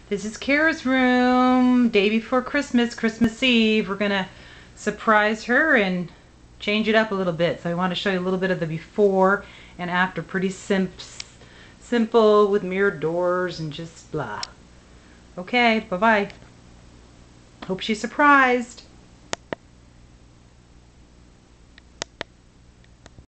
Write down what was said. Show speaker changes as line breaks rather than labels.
This is Kara's room, day before Christmas, Christmas Eve. We're gonna surprise her and change it up a little bit. So I want to show you a little bit of the before and after. Pretty simple with mirrored doors and just blah. Okay, bye-bye. Hope she's surprised.